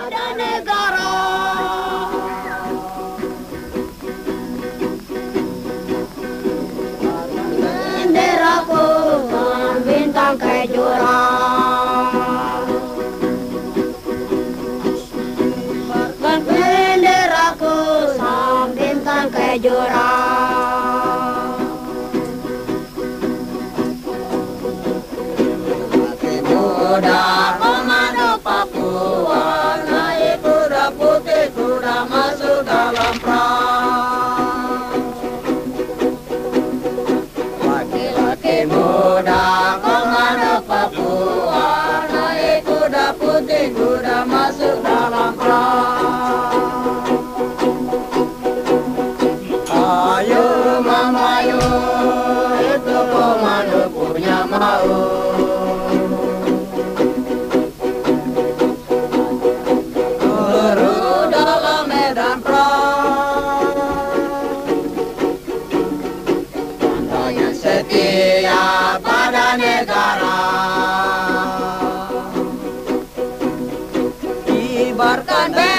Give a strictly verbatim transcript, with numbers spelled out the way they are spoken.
pada negara. Benderaku bintang kejora, benderaku bintang kejora. Kuda komando Papua, naik kuda putih, kuda masuk dalam perang. Laki-laki muda komando Papua, naik kuda putih, kuda masuk dalam perang. Ayo mama ayo, itu komando punya mau. Setia pada negara, kibarkan